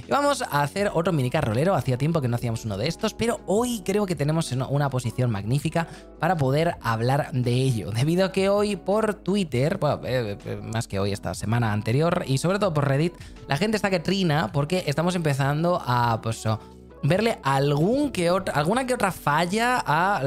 Y vamos a hacer otro mini carrolero. Hacía tiempo que no hacíamos uno de estos, pero hoy creo que tenemos una posición magnífica para poder hablar de ello. Debido a que hoy por Twitter, bueno, más que hoy, esta semana anterior, y sobre todo por Reddit, la gente está que trina porque estamos empezando a verle alguna que otra falla a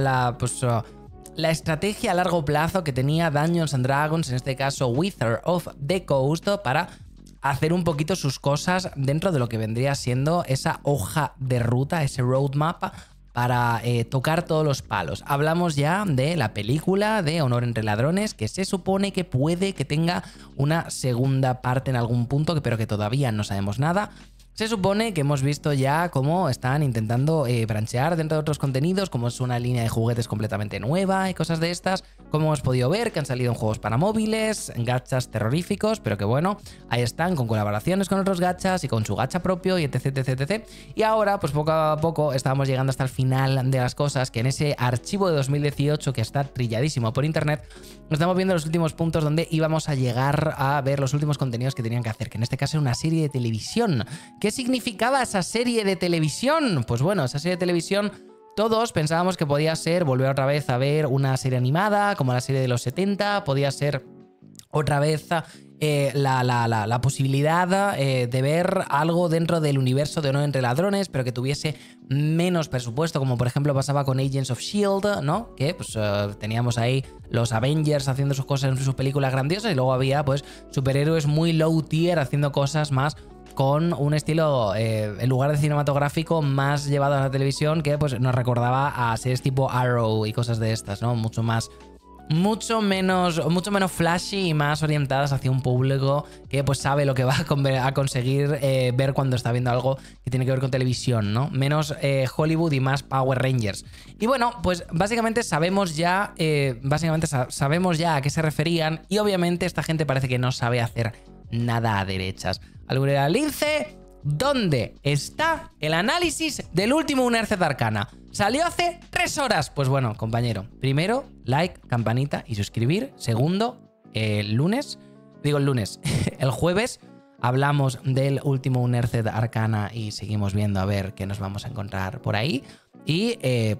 la estrategia a largo plazo que tenía Dungeons and Dragons, en este caso Wizard of the Coast, para hacer un poquito sus cosas dentro de lo que vendría siendo esa hoja de ruta, ese roadmap para tocar todos los palos. Hablamos ya de la película de Honor entre Ladrones, que se supone que puede que tenga una segunda parte en algún punto, pero que todavía no sabemos nada. Se supone que hemos visto ya cómo están intentando branchear dentro de otros contenidos, como es una línea de juguetes completamente nueva y cosas de estas, como hemos podido ver que han salido en juegos para móviles, gachas terroríficos, pero que bueno, ahí están con colaboraciones con otros gachas y con su gacha propio y etc, etc, etc. Y ahora, pues poco a poco estamos llegando hasta el final de las cosas, que en ese archivo de 2018 que está trilladísimo por internet, estamos viendo los últimos puntos donde íbamos a llegar a ver los últimos contenidos que tenían que hacer, que en este caso era una serie de televisión. ¿Qué significaba esa serie de televisión? Pues bueno, esa serie de televisión todos pensábamos que podía ser volver otra vez a ver una serie animada como la serie de los 70, podía ser otra vez la posibilidad de ver algo dentro del universo de Honor entre Ladrones, pero que tuviese menos presupuesto, como por ejemplo pasaba con Agents of S.H.I.E.L.D., ¿no? Que pues teníamos ahí los Avengers haciendo sus cosas en sus películas grandiosas y luego había pues superhéroes muy low tier haciendo cosas más con un estilo, en lugar de cinematográfico, más llevado a la televisión, que pues nos recordaba a series tipo Arrow y cosas de estas, ¿no? Mucho menos flashy y más orientadas hacia un público que pues sabe lo que va a conseguir ver cuando está viendo algo que tiene que ver con televisión, ¿no? Menos Hollywood y más Power Rangers. Y bueno, pues básicamente sabemos ya a qué se referían, y obviamente esta gente parece que no sabe hacer nada a derechas. Alguna lince, ¿dónde está el análisis del último Unearthed Arcana? Salió hace 3 horas. Pues bueno, compañero, primero, like, campanita y suscribir. Segundo, el jueves hablamos del último Unearthed Arcana y seguimos viendo a ver qué nos vamos a encontrar por ahí. Y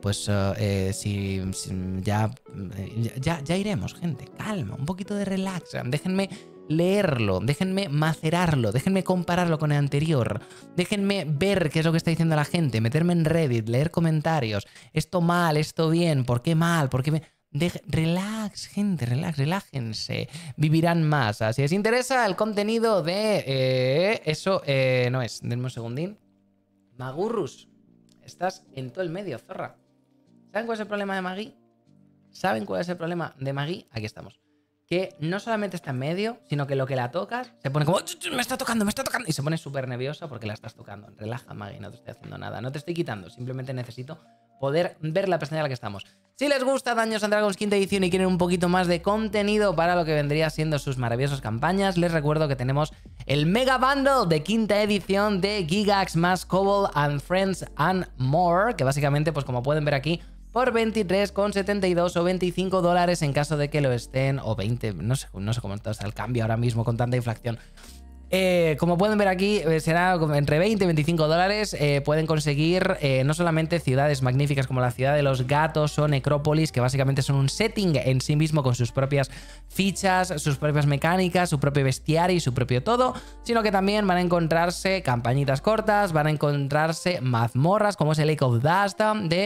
ya iremos, gente. Calma, un poquito de relax. Déjenme leerlo, déjenme macerarlo, déjenme compararlo con el anterior, déjenme ver qué es lo que está diciendo la gente, meterme en Reddit, leer comentarios, esto mal, esto bien, ¿por qué mal? ¿Por qué relax, gente, relájense, vivirán más. Si les interesa el contenido de eso, no es, denme un segundín. Magurrus, estás en todo el medio, zorra. ¿Saben cuál es el problema de Maggie? ¿Saben cuál es el problema de Maggie? Aquí estamos. Que no solamente está en medio, sino que lo que la tocas se pone como me está tocando, y se pone súper nerviosa porque la estás tocando. Relaja, Maggie, no te estoy haciendo nada, no te estoy quitando, simplemente necesito poder ver la pestaña en la que estamos. Si les gusta Dungeons and Dragons quinta edición y quieren un poquito más de contenido para lo que vendría siendo sus maravillosas campañas, les recuerdo que tenemos el Mega Bundle de quinta edición de Gigax más Kobold and Friends and More, que básicamente, pues como pueden ver aquí, por 23,72 o $25 en caso de que lo estén, o 20, no sé cómo está el cambio ahora mismo con tanta inflación. Como pueden ver aquí, será entre 20 y 25 dólares. Pueden conseguir no solamente ciudades magníficas como la ciudad de los gatos o Necrópolis, que básicamente son un setting en sí mismo con sus propias fichas, sus propias mecánicas, su propio bestiario y su propio todo, sino que también van a encontrarse campañitas cortas, van a encontrarse mazmorras como es el Lake of Dust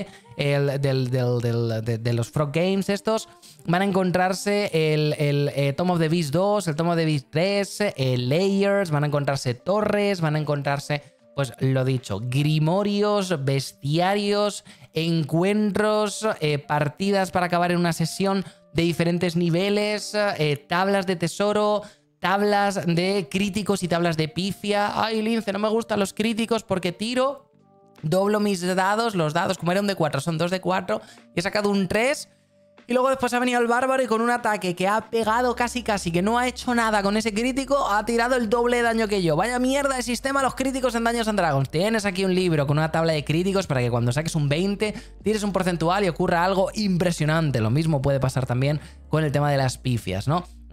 de los Frog Games estos. Van a encontrarse el Tome of the Beast 2, el Tome of the Beast 3, Layers, van a encontrarse torres, van a encontrarse, pues lo dicho, grimorios, bestiarios, encuentros, partidas para acabar en una sesión de diferentes niveles, tablas de tesoro, tablas de críticos y tablas de pifia. Ay, Lince, no me gustan los críticos porque tiro, doblo mis dados, los dados como era un de 4 son 2 de 4 y he sacado un 3. Y luego después ha venido el bárbaro y con un ataque que ha pegado casi, que no ha hecho nada con ese crítico, ha tirado el doble de daño que yo. Vaya mierda de sistema los críticos en Dungeons and Dragons. Tienes aquí un libro con una tabla de críticos para que cuando saques un 20 tires un porcentual y ocurra algo impresionante. Lo mismo puede pasar también con el tema de las pifias, ¿no?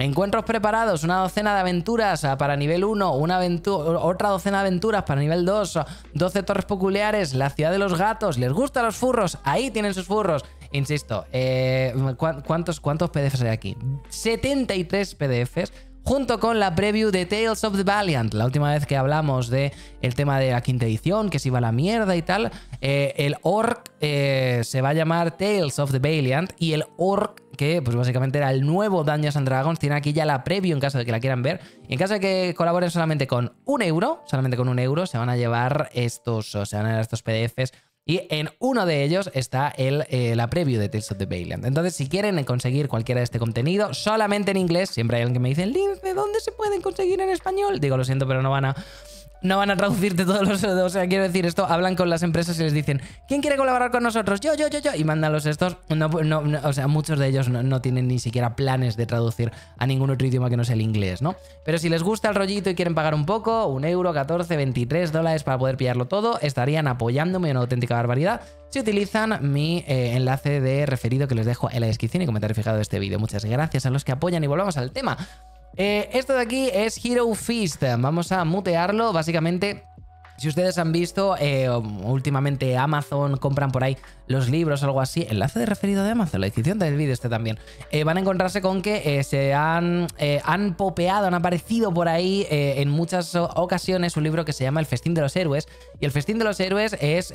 Encuentros preparados, una docena de aventuras para nivel 1, otra docena de aventuras para nivel 2, 12 torres peculiares, la ciudad de los gatos, ¿les gustan los furros? Ahí tienen sus furros. Insisto, ¿cuántos PDFs hay aquí? 73 PDFs. Junto con la preview de Tales of the Valiant. La última vez que hablamos de el tema de la quinta edición, que se iba a la mierda y tal, el orc se va a llamar Tales of the Valiant, y el orc, que pues básicamente era el nuevo Dungeons and Dragons, tiene aquí ya la preview en caso de que la quieran ver. Y en caso de que colaboren solamente con un euro, se van a llevar estos PDFs. Y en uno de ellos está la preview de Tales of the Valiant. Entonces, si quieren conseguir cualquiera de este contenido, solamente en inglés, siempre hay alguien que me dice, Lince, ¿de dónde se pueden conseguir en español? Digo, lo siento, pero no van a traducirte todos los... O sea, quiero decir, esto hablan con las empresas y les dicen, ¿quién quiere colaborar con nosotros? Yo. Y mándalos estos. O sea, muchos de ellos no tienen ni siquiera planes de traducir a ningún otro idioma que no sea el inglés, ¿no? Pero si les gusta el rollito y quieren pagar un poco, €1, 14, $23 para poder pillarlo todo, estarían apoyándome una auténtica barbaridad si utilizan mi enlace de referido que les dejo en la descripción y comentario fijado de este vídeo. Muchas gracias a los que apoyan y volvamos al tema. Esto de aquí es Hero Feast. Vamos a mutearlo. Básicamente, si ustedes han visto, últimamente Amazon compran por ahí los libros o algo así. Enlace de referido de Amazon, la descripción del vídeo también. Van a encontrarse con que se han popeado, han aparecido por ahí en muchas ocasiones un libro que se llama El Festín de los Héroes. Y El Festín de los Héroes es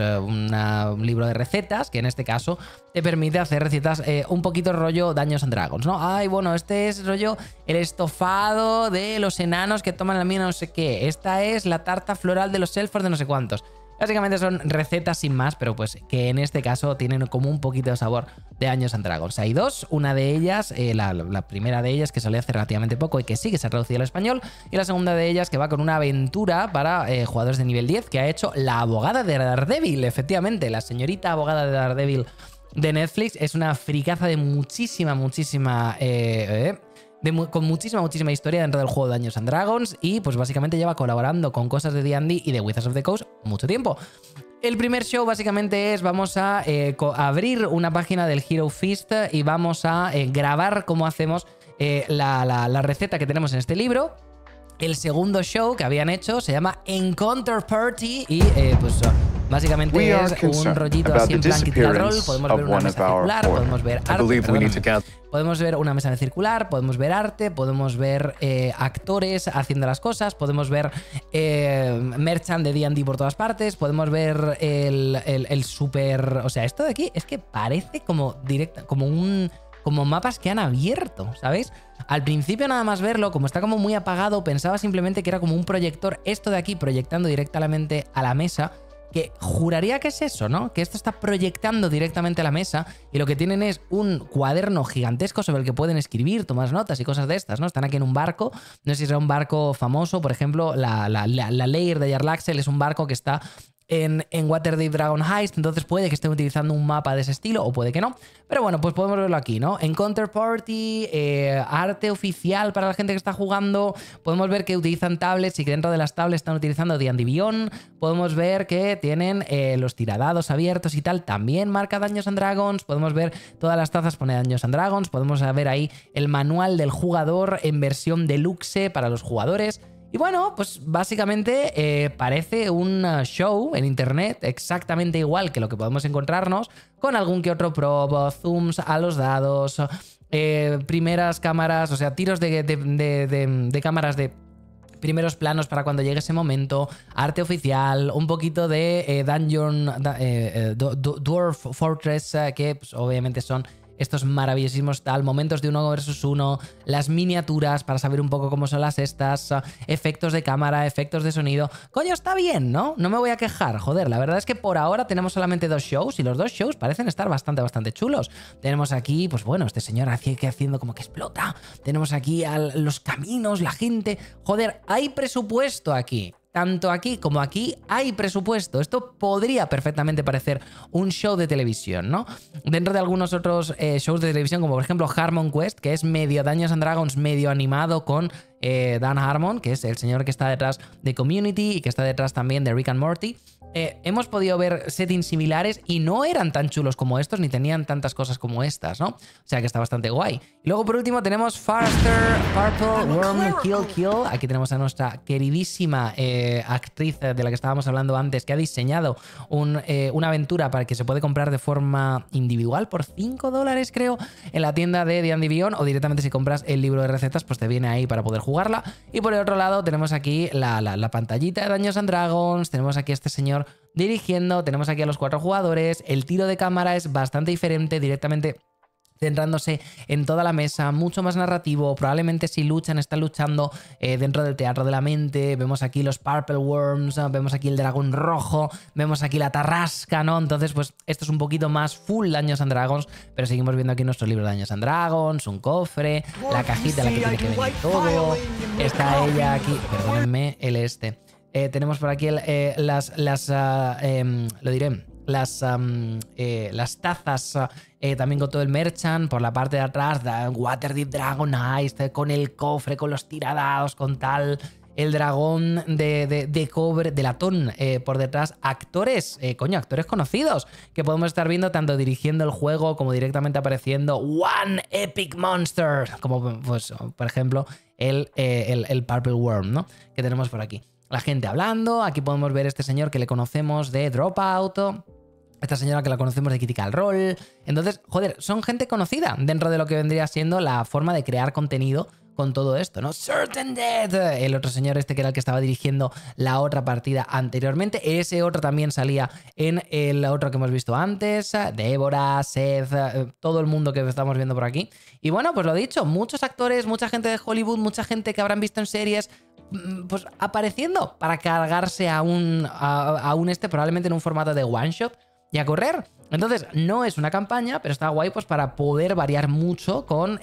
un libro de recetas que en este caso te permite hacer recetas un poquito rollo Dungeons and Dragons, ¿no? Ay, bueno, este es rollo el estofado de los enanos que toman la mina no sé qué. Esta es la tarta floral de los elfos de no sé cuántos. Básicamente son recetas sin más, pero pues que en este caso tienen como un poquito de sabor de Dungeons and Dragons. Hay dos, una de ellas, la primera de ellas que salió hace relativamente poco y que sí que se ha traducido al español, y la segunda de ellas que va con una aventura para jugadores de nivel 10 que ha hecho la abogada de Daredevil, efectivamente, la señorita abogada de Daredevil de Netflix. Es una fricaza de con muchísima historia dentro del juego de Dungeons and Dragons, y pues básicamente lleva colaborando con cosas de D&D y de Wizards of the Coast mucho tiempo. El primer show básicamente es, vamos a abrir una página del Hero Feast y vamos a grabar cómo hacemos la receta que tenemos en este libro. El segundo show que habían hecho se llama Encounter Party y pues básicamente es un rollito así en plan Critical Role. Podemos ver una mesa circular, podemos ver arte, podemos ver una mesa circular, podemos ver arte, podemos ver actores haciendo las cosas, podemos ver merchant de D&D por todas partes, podemos ver el super... O sea, esto de aquí es que parece como como mapas que han abierto, ¿sabéis? Al principio nada más verlo, como está como muy apagado, pensaba simplemente que era como un proyector, esto de aquí proyectando directamente a la mesa, que juraría que es eso, ¿no? Que esto está proyectando directamente a la mesa y lo que tienen es un cuaderno gigantesco sobre el que pueden escribir, tomar notas y cosas de estas, ¿no? Están aquí en un barco, no sé si será un barco famoso, por ejemplo, la Lair de Jarl Axel es un barco que está en Waterdeep Dragon Heist, entonces puede que estén utilizando un mapa de ese estilo o puede que no, pero bueno, pues podemos verlo aquí, ¿no? Encounter Party, arte oficial para la gente que está jugando, podemos ver que utilizan tablets y que dentro de las tablets están utilizando D&D Beyond, podemos ver que tienen los tiradados abiertos y tal, también marca Dungeons and Dragons, podemos ver todas las tazas pone Dungeons and Dragons, podemos ver ahí el manual del jugador en versión deluxe para los jugadores. Y bueno, pues básicamente parece un show en internet exactamente igual que lo que podemos encontrarnos, con algún que otro prop, zooms a los dados, primeras cámaras, o sea, tiros de cámaras de primeros planos para cuando llegue ese momento, arte oficial, un poquito de Dwarf Fortress, que pues, obviamente son estos maravillosísimos momentos de 1 versus 1, las miniaturas para saber un poco cómo son las estas, efectos de cámara, efectos de sonido. Coño, está bien, ¿no? No me voy a quejar, joder. La verdad es que por ahora tenemos solamente 2 shows y los 2 shows parecen estar bastante chulos. Tenemos aquí, pues bueno, este señor haciendo como que explota. Tenemos aquí los caminos, la gente. Joder, hay presupuesto aquí. Tanto aquí como aquí hay presupuesto. Esto podría perfectamente parecer un show de televisión, ¿no? Dentro de algunos otros shows de televisión, como por ejemplo Harmon Quest, que es medio Dungeons and Dragons, medio animado con Dan Harmon, que es el señor que está detrás de Community y que está detrás también de Rick and Morty. hemos podido ver settings similares y no eran tan chulos como estos, ni tenían tantas cosas como estas, ¿no? O sea que está bastante guay. Y luego por último tenemos Faster Purple Worm Kill. Aquí tenemos a nuestra queridísima actriz de la que estábamos hablando antes, que ha diseñado una aventura para que se puede comprar de forma individual por $5, creo, en la tienda de D&D Beyond, o directamente si compras el libro de recetas, pues te viene ahí para poder jugarla. Y por el otro lado tenemos aquí la pantallita de Dungeons and Dragons, tenemos aquí a este señor dirigiendo, tenemos aquí a los 4 jugadores, el tiro de cámara es bastante diferente, directamente centrándose en toda la mesa, mucho más narrativo, probablemente si luchan, están luchando dentro del teatro de la mente, vemos aquí los Purple Worms, vemos aquí el dragón rojo, vemos aquí la tarrasca, ¿no? Entonces, pues esto es un poquito más full Dungeons and Dragons, pero seguimos viendo aquí nuestro libro de Dungeons and Dragons, un cofre, la cajita en la que tiene que venir todo, está ella aquí, perdónenme, tenemos por aquí las tazas también con todo el merchant por la parte de atrás, Waterdeep Dragon Ice, con el cofre, con los tiradados, con tal, el dragón de cobre, de latón por detrás, actores conocidos que podemos estar viendo tanto dirigiendo el juego como directamente apareciendo, One Epic Monster, como pues por ejemplo el Purple Worm, ¿no? Que tenemos por aquí. La gente hablando, aquí podemos ver este señor que le conocemos de Dropout, esta señora que la conocemos de Critical Role. Entonces, joder, son gente conocida dentro de lo que vendría siendo la forma de crear contenido con todo esto, ¿no? Certain Death, el otro señor este que era el que estaba dirigiendo la otra partida anteriormente, ese otro también salía en el otro que hemos visto antes, Débora, Seth, todo el mundo que estamos viendo por aquí. Y bueno, pues lo dicho, muchos actores, mucha gente de Hollywood, mucha gente que habrán visto en series, pues apareciendo para cargarse a un probablemente en un formato de one shot y a correr. Entonces no es una campaña, pero está guay pues para poder variar mucho con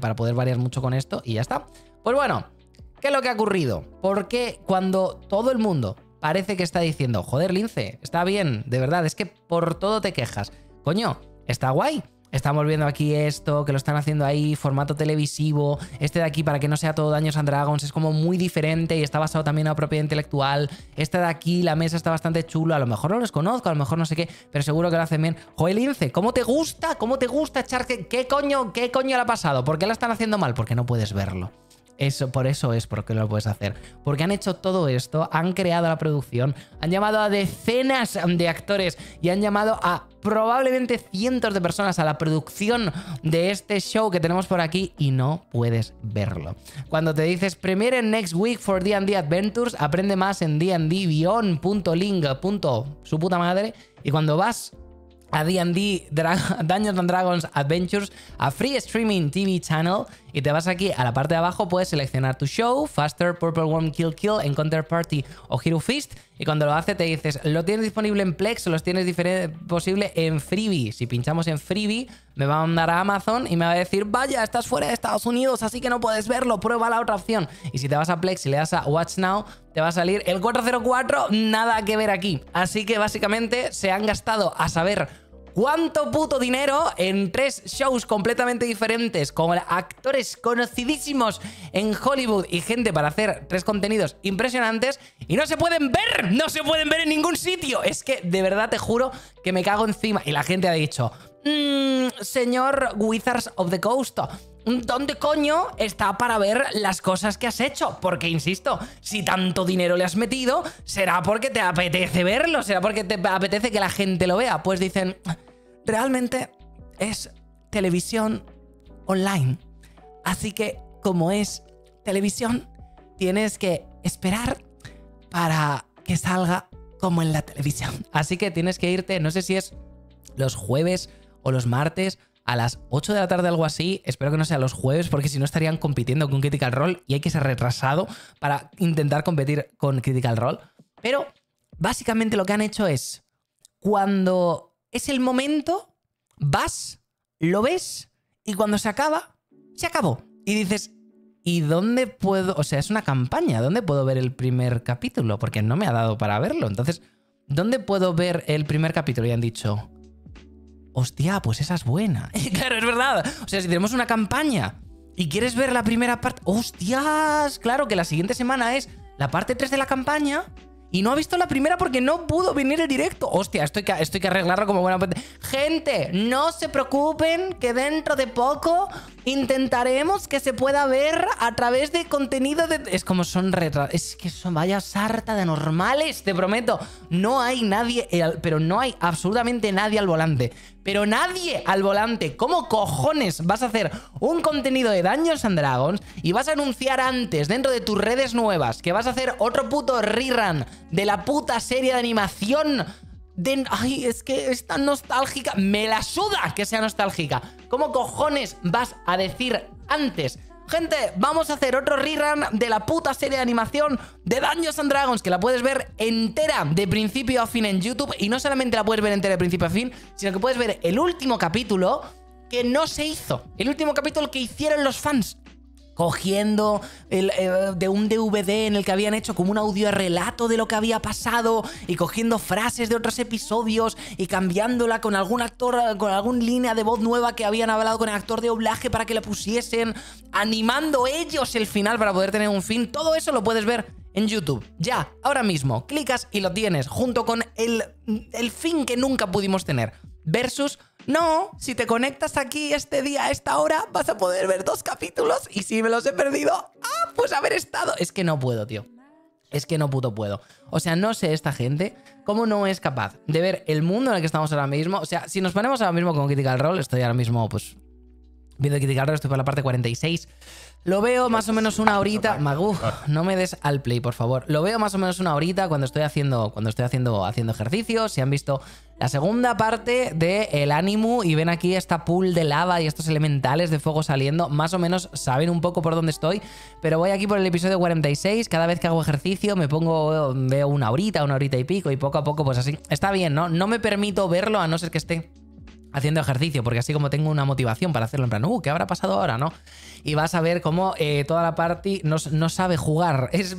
esto y ya está. Pues bueno, ¿qué es lo que ha ocurrido? Porque cuando todo el mundo parece que está diciendo, joder, Lince, está bien, de verdad, es que por todo te quejas, coño, está guay. Estamos viendo aquí esto, que lo están haciendo ahí, formato televisivo. Este de aquí, para que no sea todo Dungeons and Dragons, es como muy diferente y está basado también en la propiedad intelectual. Este de aquí, la mesa está bastante chulo. A lo mejor no los conozco, a lo mejor no sé qué, pero seguro que lo hacen bien. Joder, Lince, ¿cómo te gusta? ¿Cómo te gusta echar? ¿Qué coño le ha pasado? ¿Por qué la están haciendo mal? Porque no puedes verlo. Por eso es porque lo puedes hacer. Porque han hecho todo esto, han creado la producción, han llamado a decenas de actores y han llamado a probablemente cientos de personas a la producción de este show que tenemos por aquí y no puedes verlo. Cuando te dices Premiere next week for D&D Adventures, aprende más en dndbeyond.link. Su puta madre. Y cuando vas a D&D Dungeons and Dragons Adventures, a Free Streaming TV Channel, y te vas aquí a la parte de abajo, puedes seleccionar tu show, Faster, Purple Worm Kill, Encounter Party o Hero Feast, y cuando lo hace te dices, ¿lo tienes disponible en Plex o lo tienes posible en Freebie? Si pinchamos en Freebie, me va a mandar a Amazon y me va a decir, vaya, estás fuera de Estados Unidos, así que no puedes verlo, prueba la otra opción. Y si te vas a Plex y le das a Watch Now, te va a salir el 404, nada que ver aquí. Así que básicamente se han gastado a saber cuánto puto dinero en 3 shows completamente diferentes, con actores conocidísimos en Hollywood y gente para hacer 3 contenidos impresionantes y no se pueden ver, no se pueden ver en ningún sitio. Es que de verdad te juro que me cago encima. Y la gente ha dicho, señor Wizards of the Coast, ¿dónde coño está para ver las cosas que has hecho? Porque, insisto, si tanto dinero le has metido, será porque te apetece verlo, será porque te apetece que la gente lo vea. Pues dicen, realmente es televisión online. Así que, como es televisión, tienes que esperar para que salga como en la televisión. Así que tienes que irte, no sé si es los jueves o los martes, a las 8 de la tarde, algo así. Espero que no sea los jueves, porque si no estarían compitiendo con Critical Role y hay que ser retrasado para intentar competir con Critical Role. Pero básicamente lo que han hecho es, cuando es el momento, vas, lo ves y cuando se acaba, se acabó. Y dices, ¿y dónde puedo? O sea, es una campaña, ¿dónde puedo ver el primer capítulo? Porque no me ha dado para verlo. Entonces, ¿dónde puedo ver el primer capítulo? Y han dicho, hostia, pues esa es buena. Claro, es verdad. O sea, si tenemos una campaña y quieres ver la primera parte, hostias, claro que la siguiente semana es la parte 3 de la campaña y no ha visto la primera porque no pudo venir el directo. Hostia, esto hay que arreglarlo como buena... Gente, no se preocupen que dentro de poco intentaremos que se pueda ver a través de contenido de... Es como son es que son vaya sarta de normales, te prometo. No hay nadie, pero no hay absolutamente nadie al volante. Pero nadie al volante. ¿Cómo cojones vas a hacer un contenido de Dungeons and Dragons y vas a anunciar antes dentro de tus redes nuevas que vas a hacer otro puto rerun de la puta serie de animación ay, es que es tan nostálgica? Me la suda que sea nostálgica. ¿Cómo cojones vas a decir antes? Gente, vamos a hacer otro rerun de la puta serie de animación de Dungeons and Dragons, que la puedes ver entera de principio a fin en YouTube. Y no solamente la puedes ver entera de principio a fin, sino que puedes ver el último capítulo que no se hizo. El último capítulo que hicieron los fans, cogiendo de un DVD en el que habían hecho como un audio relato de lo que había pasado y cogiendo frases de otros episodios y cambiándola con algún actor, con alguna línea de voz nueva que habían hablado con el actor de doblaje para que la pusiesen, animando ellos el final para poder tener un fin. Todo eso lo puedes ver en YouTube. Ya, ahora mismo, clicas y lo tienes, junto con el fin que nunca pudimos tener. Versus... No, si te conectas aquí este día a esta hora, vas a poder ver 2 capítulos y si me los he perdido, pues haber estado. Es que no puedo, tío. Es que no puto puedo. O sea, no sé esta gente cómo no es capaz de ver el mundo en el que estamos ahora mismo. O sea, si nos ponemos ahora mismo con Critical Role, estoy ahora mismo, pues, viendo Critical Role, estoy por la parte 46. Lo veo más o menos una horita. Magu, no me des al play, por favor. Lo veo más o menos una horita cuando estoy haciendo ejercicio. Si han visto la segunda parte de el Animu y ven aquí esta pool de lava y estos elementales de fuego saliendo, más o menos saben un poco por dónde estoy. Pero voy aquí por el episodio 46. Cada vez que hago ejercicio me pongo, veo una horita y pico, y poco a poco pues así. Está bien, ¿no? No me permito verlo a no ser que esté haciendo ejercicio, porque así como tengo una motivación para hacerlo en plan, ¿qué habrá pasado ahora, no? Y vas a ver cómo toda la party no sabe jugar. Es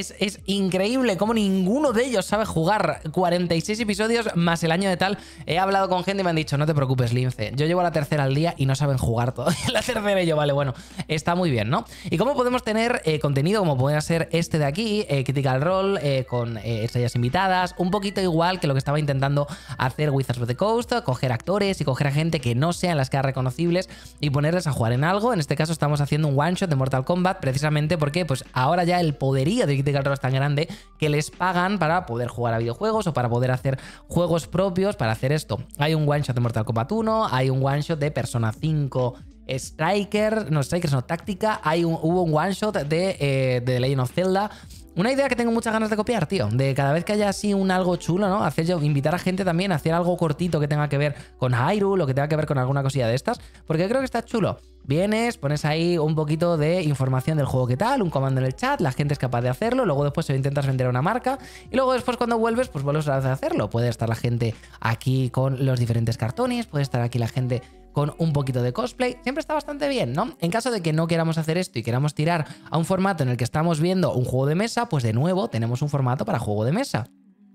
increíble cómo ninguno de ellos sabe jugar. 46 episodios más el año de tal. He hablado con gente y me han dicho, no te preocupes, Lince, yo llevo la tercera al día y no saben jugar todavía la tercera. Y yo, vale, bueno, está muy bien, ¿no? Y cómo podemos tener contenido como puede ser este de aquí, Critical Role, con estrellas invitadas, un poquito igual que lo que estaba intentando hacer Wizards of the Coast, coger actores y coger a gente que no sean las caras reconocibles y ponerles a jugar en algo. En este caso estamos haciendo un one shot de Mortal Kombat, precisamente porque pues ahora ya el poderío de Critical Role es tan grande que les pagan para poder jugar a videojuegos o para poder hacer juegos propios para hacer esto. Hay un one shot de Mortal Kombat 1, hay un one shot de Persona 5 Strikers no, Táctica, hubo un one shot de The Legend of Zelda. Una idea que tengo muchas ganas de copiar, tío, de cada vez que haya así un algo chulo, ¿no? Invitar a gente también a hacer algo cortito que tenga que ver con Hyrule o que tenga que ver con alguna cosilla de estas, porque creo que está chulo. Vienes, pones ahí un poquito de información del juego que tal, un comando en el chat, la gente es capaz de hacerlo, luego después se lo intentas vender a una marca y luego después cuando vuelves, pues vuelves a hacerlo. Puede estar la gente aquí con los diferentes cartones, puede estar aquí la gente con un poquito de cosplay, siempre está bastante bien, ¿no? En caso de que no queramos hacer esto y queramos tirar a un formato en el que estamos viendo un juego de mesa, pues de nuevo tenemos un formato para juego de mesa.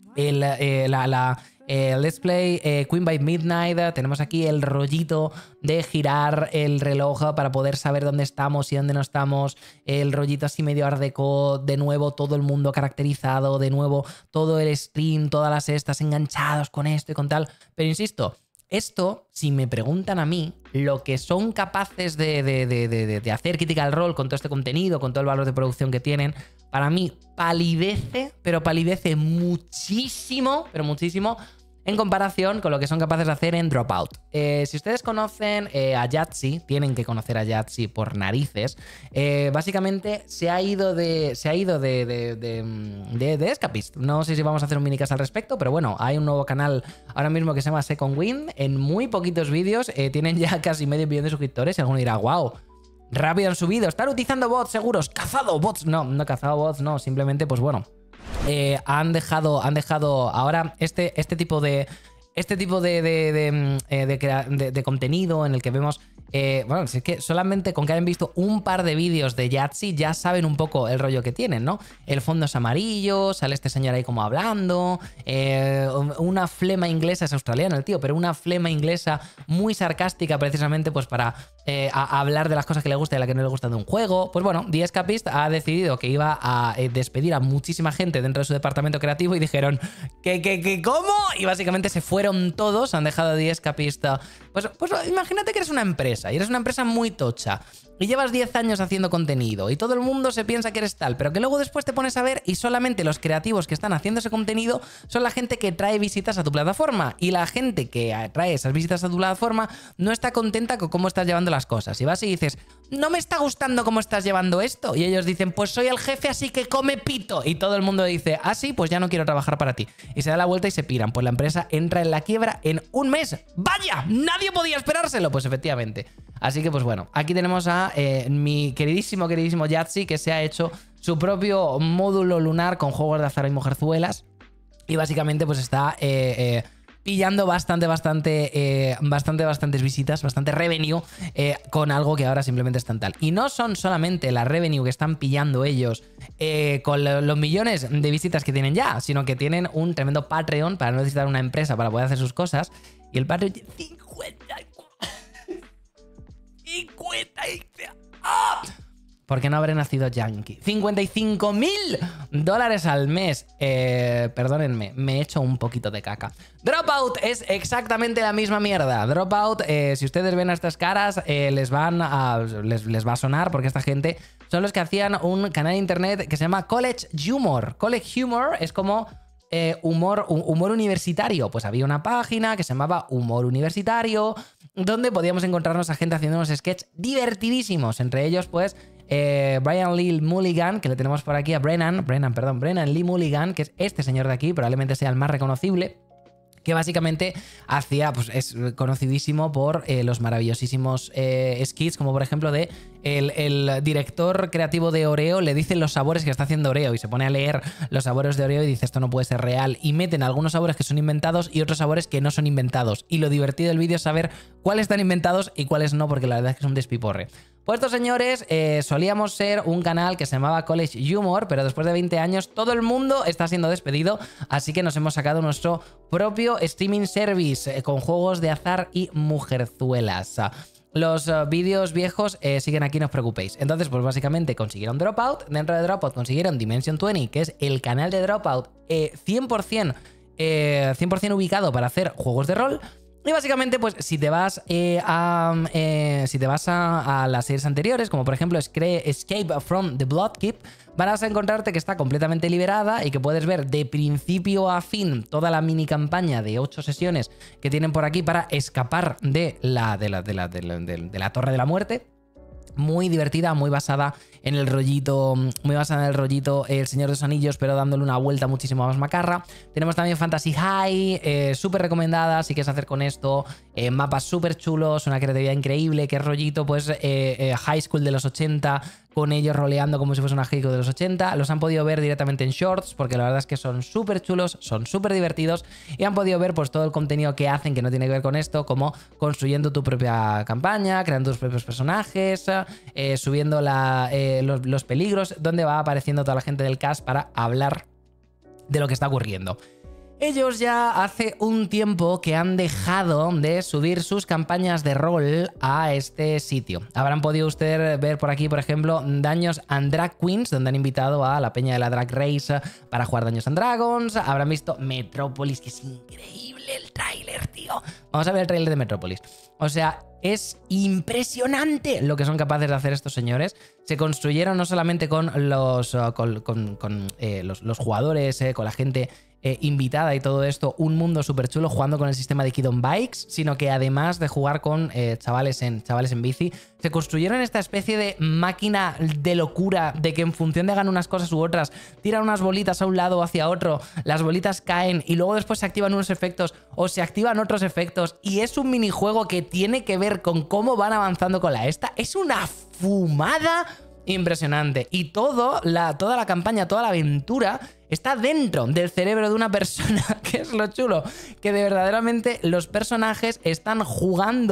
Let's Play Queen by Midnight, tenemos aquí el rollito de girar el reloj para poder saber dónde estamos y dónde no estamos, el rollito así medio art deco, de nuevo todo el mundo caracterizado, de nuevo todo el stream, todas las estas enganchados con esto y con tal, pero insisto, esto, si me preguntan a mí, lo que son capaces de hacer Critical Role con todo este contenido, con todo el valor de producción que tienen, para mí palidece, pero palidece muchísimo, pero muchísimo, en comparación con lo que son capaces de hacer en Dropout. Si ustedes conocen a Yahtzee, tienen que conocer a Yahtzee por narices, básicamente se ha ido de Escapist. No sé si vamos a hacer un minicast al respecto, pero bueno, hay un nuevo canal ahora mismo que se llama Second Wind. En muy poquitos vídeos tienen ya casi medio millón de suscriptores y alguno dirá, wow, rápido han subido, están utilizando bots seguros, cazado bots. No cazado bots, no, simplemente pues bueno, han dejado ahora este tipo de contenido en el que vemos bueno, si es que solamente con que hayan visto un par de vídeos de Yahtzee ya saben un poco el rollo que tienen, ¿no? El fondo es amarillo, sale este señor ahí como hablando, una flema inglesa, es australiano el tío, pero una flema inglesa muy sarcástica precisamente pues para hablar de las cosas que le gusta y las que no le gustan de un juego. Pues bueno, The Escapist ha decidido que iba a despedir a muchísima gente dentro de su departamento creativo y dijeron ¿Qué, cómo? Y básicamente se fueron todos, han dejado The Escapist. Pues imagínate que eres una empresa y eres una empresa muy tocha y llevas 10 años haciendo contenido y todo el mundo se piensa que eres tal, pero que luego después te pones a ver y solamente los creativos que están haciendo ese contenido son la gente que trae visitas a tu plataforma y la gente que trae esas visitas a tu plataforma no está contenta con cómo estás llevando las cosas. Y vas y dices, no me está gustando cómo estás llevando esto. Y ellos dicen, pues soy el jefe así que come pito. Y todo el mundo dice, ah sí, pues ya no quiero trabajar para ti. Y se da la vuelta y se piran. Pues la empresa entra en la quiebra en un mes. ¡Vaya! ¡Nadie podía esperárselo! Pues efectivamente. Así que pues bueno, aquí tenemos a mi queridísimo Yahtzee, que se ha hecho su propio módulo lunar con juegos de azar y mujerzuelas. Y básicamente pues está pillando bastantes visitas, bastante revenue con algo que ahora simplemente está en tal. Y no son solamente la revenue que están pillando ellos con los millones de visitas que tienen ya, sino que tienen un tremendo Patreon para no necesitar una empresa para poder hacer sus cosas. Y el Patreon... 50 ¡ah! ¿Por qué no habré nacido yankee? $55.000 al mes. Perdónenme, me he hecho un poquito de caca. Dropout es exactamente la misma mierda. Dropout, si ustedes ven a estas caras, les va a sonar porque esta gente son los que hacían un canal de internet que se llama College Humor. College Humor es como... humor universitario. Pues había una página que se llamaba Humor Universitario, donde podíamos encontrarnos a gente haciendo unos sketches divertidísimos. Entre ellos, pues, Brian Lee Mulligan, que le tenemos por aquí a Brennan Lee Mulligan, que es este señor de aquí, probablemente sea el más reconocible, que básicamente hacía, pues es conocidísimo por los maravillosísimos skits, como por ejemplo de el director creativo de Oreo le dicen los sabores que está haciendo Oreo y se pone a leer los sabores de Oreo y dice esto no puede ser real, y meten algunos sabores que son inventados y otros sabores que no son inventados, y lo divertido del vídeo es saber cuáles están inventados y cuáles no, porque la verdad es que es un despiporre. Pues estos señores solíamos ser un canal que se llamaba College Humor, pero después de 20 años todo el mundo está siendo despedido, así que nos hemos sacado nuestro propio streaming service con juegos de azar y mujerzuelas. Los vídeos viejos siguen aquí, no os preocupéis. Entonces, pues básicamente consiguieron Dropout. Dentro de Dropout consiguieron Dimension 20, que es el canal de Dropout 100% ubicado para hacer juegos de rol. Y básicamente, pues si te vas a las series anteriores, como por ejemplo Escape from the Bloodkeep, vas a encontrarte que está completamente liberada y que puedes ver de principio a fin toda la mini campaña de 8 sesiones que tienen por aquí para escapar de la Torre de la Muerte. Muy divertida, muy basada en el rollito, El Señor de los Anillos, pero dándole una vuelta muchísimo más macarra. Tenemos también Fantasy High, súper recomendada si quieres hacer con esto, mapas súper chulos, una creatividad increíble, que es rollito, pues High School de los 80, con ellos roleando como si fuese una High School de los 80. Los han podido ver directamente en Shorts, porque la verdad es que son súper chulos, son súper divertidos, y han podido ver pues todo el contenido que hacen que no tiene que ver con esto, como construyendo tu propia campaña, creando tus propios personajes, subiendo los peligros, donde va apareciendo toda la gente del cast para hablar de lo que está ocurriendo. Ellos ya hace un tiempo que han dejado de subir sus campañas de rol a este sitio. Habrán podido ustedes ver por aquí, por ejemplo, Dungeons and Drag Queens, donde han invitado a la peña de la Drag Race para jugar Dungeons and Dragons. Habrán visto Metrópolis, que es increíble el tráiler, tío. Vamos a ver el tráiler de Metrópolis. O sea, es impresionante lo que son capaces de hacer estos señores. Se construyeron no solamente con los jugadores, con la gente invitada y todo esto, un mundo súper chulo jugando con el sistema de Kid on Bikes, sino que además de jugar con chavales en bici, se construyeron esta especie de máquina de locura de que en función de hagan unas cosas u otras, tiran unas bolitas a un lado o hacia otro, las bolitas caen y luego después se activan unos efectos o se activan otros efectos, y es un minijuego que tiene que ver con cómo van avanzando con la esta. Es una fumada impresionante, y toda la campaña, toda la aventura está dentro del cerebro de una persona, que es lo chulo, que de verdaderamente los personajes están jugando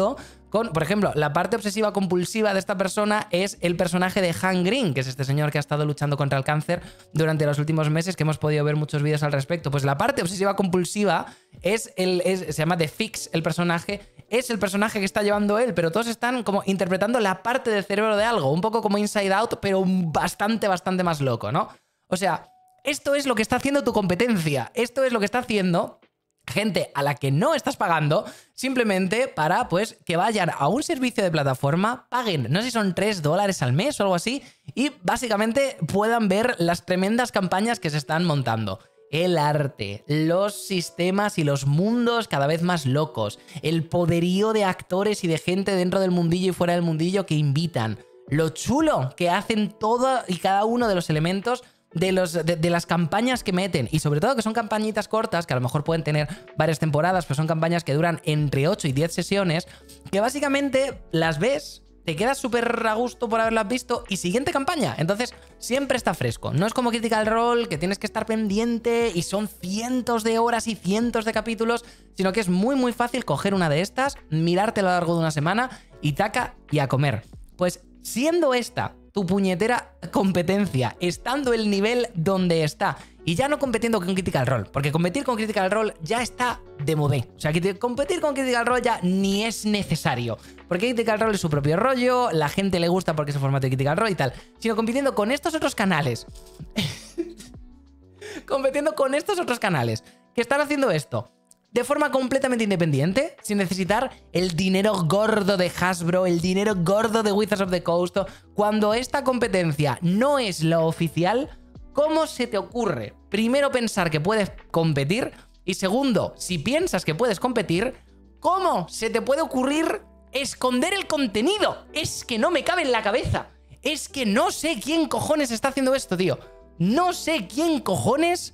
por ejemplo, la parte obsesiva compulsiva de esta persona es el personaje de Han Green, que es este señor que ha estado luchando contra el cáncer durante los últimos meses, que hemos podido ver muchos vídeos al respecto. Pues la parte obsesiva compulsiva se llama The Fix, el personaje, es el personaje que está llevando él, pero todos están como interpretando la parte del cerebro de algo, un poco como Inside Out, pero bastante más loco, ¿no? O sea, esto es lo que está haciendo tu competencia, esto es lo que está haciendo gente a la que no estás pagando, simplemente para, pues, que vayan a un servicio de plataforma, paguen, no sé si son $3 al mes o algo así, y básicamente puedan ver las tremendas campañas que se están montando. El arte, los sistemas y los mundos cada vez más locos, el poderío de actores y de gente dentro del mundillo y fuera del mundillo que invitan, lo chulo que hacen todo y cada uno de los elementos de las campañas que meten, y sobre todo que son campañitas cortas, que a lo mejor pueden tener varias temporadas, pero son campañas que duran entre 8 y 10 sesiones, que básicamente las ves, te quedas súper a gusto por haberlas visto y siguiente campaña. Entonces siempre está fresco. No es como Critical Role, que tienes que estar pendiente y son cientos de horas y cientos de capítulos, sino que es muy fácil coger una de estas, mirarte a lo largo de una semana y taca y a comer. Pues siendo esta tu puñetera competencia, estando el nivel donde está, y ya no competiendo con Critical Role, porque competir con Critical Role ya está de modé. O sea, competir con Critical Role ya ni es necesario, porque Critical Role es su propio rollo, la gente le gusta porque es el formato de Critical Role y tal, sino compitiendo con estos otros canales. Compitiendo con estos otros canales que están haciendo esto de forma completamente independiente, sin necesitar el dinero gordo de Hasbro, el dinero gordo de Wizards of the Coast. Cuando esta competencia no es la oficial, ¿cómo se te ocurre, primero, pensar que puedes competir? Y segundo, si piensas que puedes competir, ¿cómo se te puede ocurrir esconder el contenido? Es que no me cabe en la cabeza. Es que no sé quién cojones está haciendo esto, tío. No sé quién cojones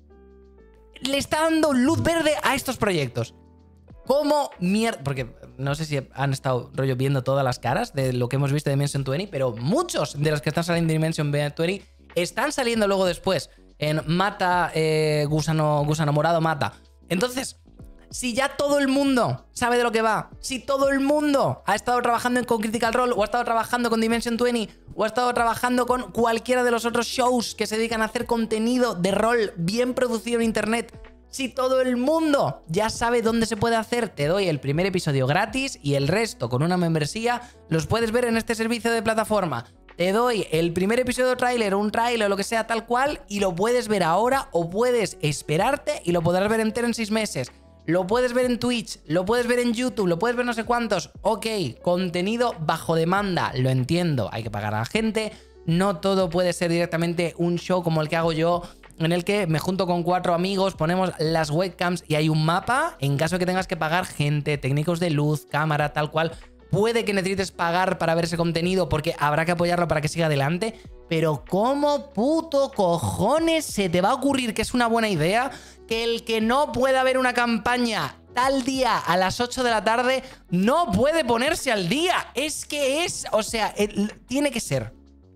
le está dando luz verde a estos proyectos. ¿Cómo mierda? Porque no sé si han estado rollo viendo todas las caras de lo que hemos visto de Dimension 20, pero muchos de los que están saliendo de Dimension 20 están saliendo luego después en Mata, Gusano Morado Mata. Entonces, si ya todo el mundo sabe de lo que va, si todo el mundo ha estado trabajando con Critical Role, o ha estado trabajando con Dimension 20, o ha estado trabajando con cualquiera de los otros shows que se dedican a hacer contenido de rol bien producido en internet, si todo el mundo ya sabe dónde se puede hacer, te doy el primer episodio gratis y el resto con una membresía los puedes ver en este servicio de plataforma. Te doy el primer episodio tráiler, un tráiler o lo que sea tal cual, y lo puedes ver ahora o puedes esperarte y lo podrás ver entero en 6 meses. Lo puedes ver en Twitch, lo puedes ver en YouTube, lo puedes ver no sé cuántos. Ok, contenido bajo demanda, lo entiendo, hay que pagar a la gente. No todo puede ser directamente un show como el que hago yo, en el que me junto con 4 amigos, ponemos las webcams y hay un mapa. En caso de que tengas que pagar gente, técnicos de luz, cámara, tal cual, puede que necesites pagar para ver ese contenido porque habrá que apoyarlo para que siga adelante. Pero ¿cómo puto cojones se te va a ocurrir que es una buena idea que el que no pueda ver una campaña tal día a las 8 de la tarde no puede ponerse al día? Es que es, o sea, tiene que ser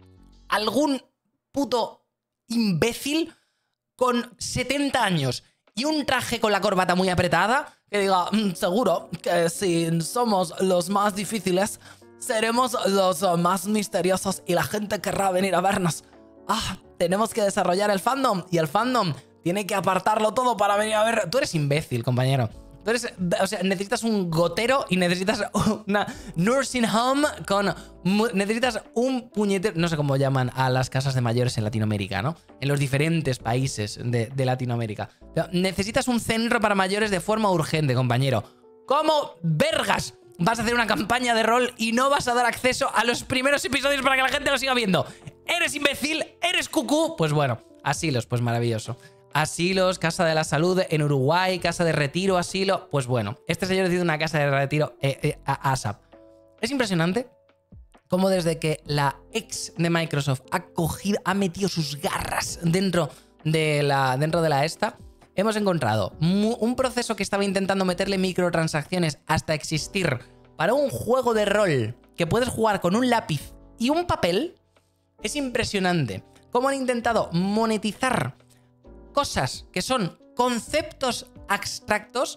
algún puto imbécil con 70 años y un traje con la corbata muy apretada que diga, seguro que si somos los más difíciles, seremos los más misteriosos y la gente querrá venir a vernos. Tenemos que desarrollar el fandom y el fandom tiene que apartarlo todo para venir a ver. Tú eres imbécil, compañero. Tú eres, o sea, necesitas un gotero y necesitas una nursing home con... Necesitas un puñetero... No sé cómo llaman a las casas de mayores en Latinoamérica, ¿no? En los diferentes países de Latinoamérica. Pero necesitas un centro para mayores de forma urgente, compañero. ¿Cómo vergas vas a hacer una campaña de rol y no vas a dar acceso a los primeros episodios para que la gente lo siga viendo? ¿Eres imbécil? ¿Eres cucú? Pues bueno, asilos, pues maravilloso. Asilos, casa de la salud en Uruguay, casa de retiro, asilo. Pues bueno, este señor decide una casa de retiro ASAP. Es impresionante cómo desde que la ex de Microsoft ha metido sus garras dentro de la esta, hemos encontrado un proceso que estaba intentando meterle microtransacciones hasta existir para un juego de rol que puedes jugar con un lápiz y un papel. Es impresionante cómo han intentado monetizar cosas que son conceptos abstractos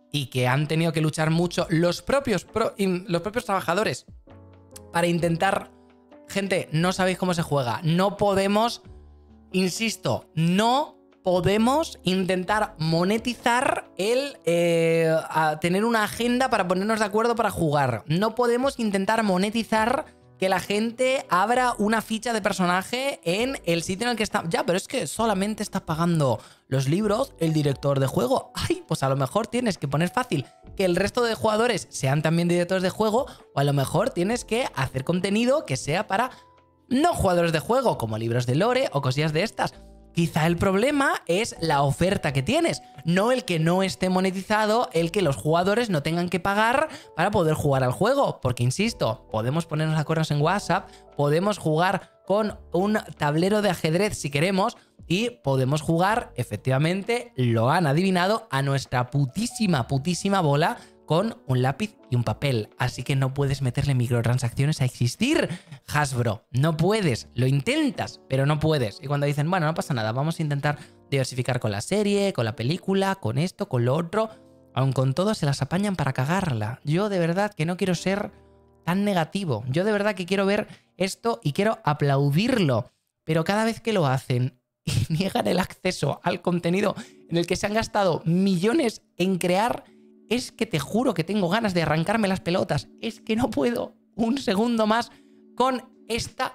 y que han tenido que luchar mucho los propios trabajadores para intentar... Gente, no sabéis cómo se juega. No podemos, insisto, no podemos intentar monetizar a tener una agenda para ponernos de acuerdo para jugar. No podemos intentar monetizar que la gente abra una ficha de personaje en el sitio en el que está. Ya, pero es que solamente está pagando los libros el director de juego. Ay, pues a lo mejor tienes que poner fácil que el resto de jugadores sean también directores de juego, o a lo mejor tienes que hacer contenido que sea para no jugadores de juego, como libros de lore o cosillas de estas. Quizá el problema es la oferta que tienes, no el que no esté monetizado, el que los jugadores no tengan que pagar para poder jugar al juego. Porque, insisto, podemos ponernos de acuerdo en WhatsApp, podemos jugar con un tablero de ajedrez si queremos y podemos jugar, efectivamente, lo han adivinado, a nuestra putísima bola con un lápiz y un papel. Así que no puedes meterle microtransacciones a existir, Hasbro. No puedes. Lo intentas, pero no puedes. Y cuando dicen, bueno, no pasa nada, vamos a intentar diversificar con la serie, con la película, con esto, con lo otro, aun con todo se las apañan para cagarla. Yo de verdad que no quiero ser tan negativo. Yo de verdad que quiero ver esto y quiero aplaudirlo. Pero cada vez que lo hacen y niegan el acceso al contenido en el que se han gastado millones en crear... Es que te juro que tengo ganas de arrancarme las pelotas. Es que no puedo un segundo más con esta...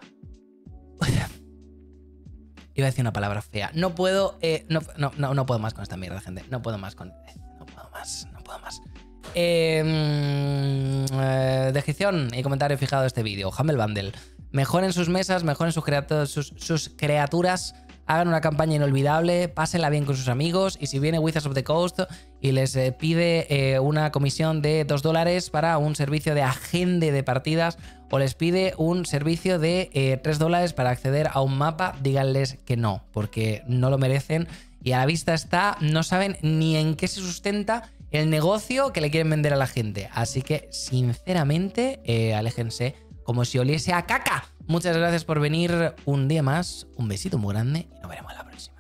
Iba a decir una palabra fea. No puedo... No puedo más con esta mierda, gente. No puedo más con... No puedo más. Descripción y comentario fijado de este vídeo. Humble Bundle. Mejoren sus mesas, mejoren sus criaturas... Hagan una campaña inolvidable, pásenla bien con sus amigos, y si viene Wizards of the Coast y les pide una comisión de $2 para un servicio de agenda de partidas, o les pide un servicio de $3 para acceder a un mapa, díganles que no, porque no lo merecen y a la vista está, no saben ni en qué se sustenta el negocio que le quieren vender a la gente. Así que, sinceramente, aléjense como si oliese a caca. Muchas gracias por venir un día más, un besito muy grande y nos veremos la próxima.